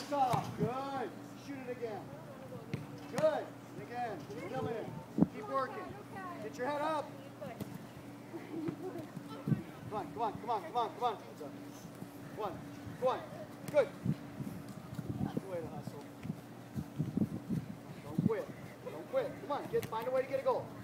stop. Good. Shoot it again. Good. And again. Kill it. Keep working. Get your head up. Come on, come on, come on, come on, come on. One. Go on. Good. That's the way to hustle. Don't quit. Don't quit. Come on, find a way to get a goal.